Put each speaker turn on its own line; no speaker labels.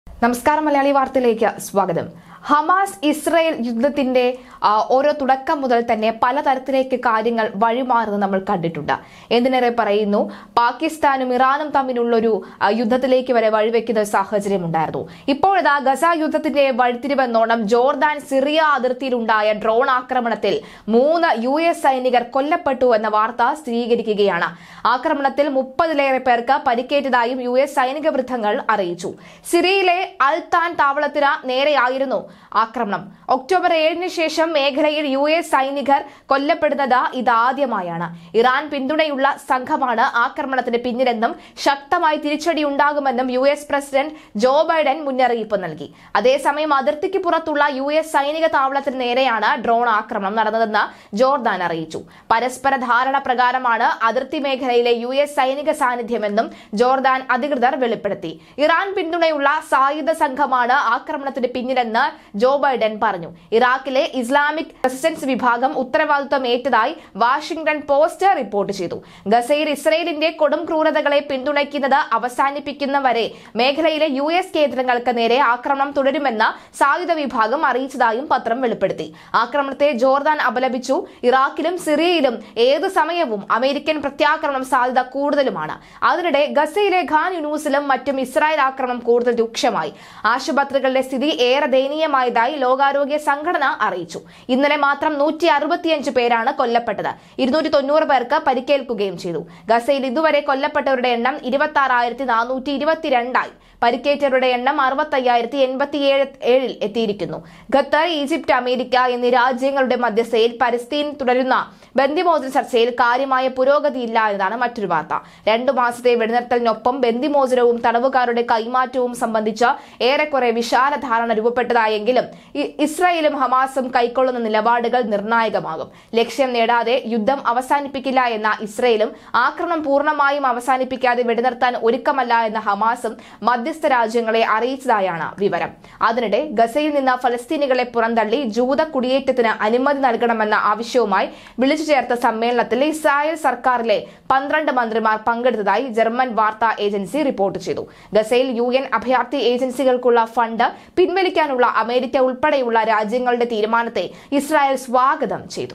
നമസ്കാരം മലയാളി വാർത്തയിലേക്ക് സ്വാഗതം. ഹമാസ് ഇസ്രായേൽ യുദ്ധത്തിന്റെ ഓരോ തുടക്കം മുതൽ തന്നെ പലതരത്തിലേക്ക് കാര്യങ്ങൾ വഴിമാറുന്നത് നമ്മൾ കണ്ടിട്ടുണ്ട്. എന്തിനേറെ പറയുന്നു, പാകിസ്ഥാനും ഇറാനും തമ്മിലുള്ളൊരു യുദ്ധത്തിലേക്ക് വരെ വഴിവെക്കുന്ന സാഹചര്യം ഉണ്ടായിരുന്നു. ഇപ്പോഴിതാ ഗസ യുദ്ധത്തിന്റെ വഴിത്തിരിവെന്നോണം ജോർദാൻ സിറിയ അതിർത്തിയിലുണ്ടായ ഡ്രോൺ ആക്രമണത്തിൽ 3 US സൈനികർ കൊല്ലപ്പെട്ടു എന്ന വാർത്ത സ്ഥിരീകരിക്കുകയാണ്. ആക്രമണത്തിൽ 30-ലേറെ പേർക്ക് പരിക്കേറ്റതായും US സൈനിക വൃത്തങ്ങൾ അറിയിച്ചു. സിറിയയിലെ അൽതാൻ താവളത്തിന് നേരെയായിരുന്നു ആക്രമണം. ഒക്ടോബർ 7-ന് ശേഷം മേഖലയിൽ US സൈനികർ കൊല്ലപ്പെടുന്നത് ഇതാദ്യമായാണ്. ഇറാൻ പിന്തുണയുള്ള സംഘമാണ് ആക്രമണത്തിന് പിന്നിലെന്നും ശക്തമായി തിരിച്ചടിയുണ്ടാകുമെന്നും US പ്രസിഡന്റ് ജോ ബൈഡൻ മുന്നറിയിപ്പ് നൽകി. അതേസമയം അതിർത്തിക്ക് പുറത്തുള്ള US സൈനിക താവളത്തിന് നേരെയാണ് ഡ്രോൺ ആക്രമണം നടന്നതെന്ന് ജോർദാൻ അറിയിച്ചു. പരസ്പര ധാരണ പ്രകാരമാണ് അതിർത്തി മേഖലയിലെ US സൈനിക സാന്നിധ്യമെന്നും ജോർദാൻ അധികൃതർ വെളിപ്പെടുത്തി. ഇറാൻ പിന്തുണയുള്ള സായുധ സംഘമാണ് ആക്രമണത്തിന് പിന്നിലെന്ന് ജോ ബൈഡൻ പറഞ്ഞു. ഇറാഖിലെ ഇസ്ലാമിക് റെസിസ്റ്റൻസ് വിഭാഗം ഉത്തരവാദിത്വം ഏറ്റതായി വാഷിംഗ്ടൺ പോസ്റ്റ് റിപ്പോർട്ട് ചെയ്തു. ഗസയിൽ ഇസ്രയേലിന്റെ കൊടും ക്രൂരതകളെ പിന്തുണയ്ക്കുന്നത് അവസാനിപ്പിക്കുന്നവരെ മേഖലയിലെ US കേന്ദ്രങ്ങൾക്ക് നേരെ ആക്രമണം തുടരുമെന്ന് സായുധ വിഭാഗം അറിയിച്ചതായും പത്രം വെളിപ്പെടുത്തി. ആക്രമണത്തെ ജോർദാൻ അപലപിച്ചു. ഇറാഖിലും സിറിയയിലും ഏതു സമയവും അമേരിക്കൻ പ്രത്യാക്രമണം സാധ്യത കൂടുതലുമാണ്. അതിനിടെ ഗസയിലെ ഖാൻ യൂനിസിലും മറ്റും ഇസ്രായേൽ ആക്രമണം കൂടുതൽ രൂക്ഷമായി. ആശുപത്രികളുടെ സ്ഥിതി ഏറെ ദയനീയമായതായി ലോകാരോഗ്യ സംഘടന അറിയിച്ചു. ഇന്നലെ മാത്രം 165 പേരാണ് കൊല്ലപ്പെട്ടത്. 290 പേർക്ക് പരിക്കേൽക്കുകയും ചെയ്തു. ഗസയിൽ ഇതുവരെ കൊല്ലപ്പെട്ടവരുടെ എണ്ണം 26,422 ആയി. പരിക്കേറ്റവരുടെ എണ്ണം 65,087 എത്തിയിരിക്കുന്നു. ഖത്തർ, ഈജിപ്ത്, അമേരിക്ക എന്നീ രാജ്യങ്ങളുടെ മധ്യസ്ഥയിൽ പലസ്തീൻ തുടരുന്ന ബന്ദിമോചന ചർച്ചയിൽ കാര്യമായ പുരോഗതിയില്ല എന്നതാണ് മറ്റൊരു വാർത്ത. 2 മാസത്തെ വെടിനിർത്തലിനൊപ്പം ബന്ദിമോചനവും തടവുകാരുടെ കൈമാറ്റവും സംബന്ധിച്ച് ഏറെക്കുറെ വിശാല ധാരണ രൂപപ്പെട്ടതായെങ്കിലും ഇസ്രായേലും ഹമാസും കൈക്കൊള്ളുന്ന നിലപാടുകൾ നിർണായകമാകും. ലക്ഷ്യം നേടാതെ യുദ്ധം അവസാനിപ്പിക്കില്ല എന്ന ഇസ്രായേലും ആക്രമണം പൂർണ്ണമായും അവസാനിപ്പിക്കാതെ വെടിനിർത്താൻ ഒരുക്കമല്ല എന്ന ഹമാസും മധ്യസ്ഥ രാജ്യങ്ങളെ അറിയിച്ചതായാണ് വിവരം. അതിനിടെ ഗസയിൽ നിന്ന് ഫലസ്തീനികളെ പുറന്തള്ളി ജൂത കുടിയേറ്റത്തിന് അനുമതി നൽകണമെന്ന ആവശ്യവുമായി വിളിച്ചു ചേർത്ത സമ്മേളനത്തിൽ ഇസ്രായേൽ സർക്കാരിലെ 12 മന്ത്രിമാർ പങ്കെടുത്തതായി ജർമ്മൻ വാർത്താ ഏജൻസി റിപ്പോർട്ട് ചെയ്തു. ഗസയിൽ UN അഭയാർത്ഥി ഏജൻസികൾക്കുള്ള ഫണ്ട് പിൻവലിക്കാനുള്ള അമേരിക്ക ഉൾപ്പെടെയുള്ള രാജ്യങ്ങളുടെ തീരുമാനത്തെ ഇസ്രായേൽ സ്വാഗതം ചെയ്തു.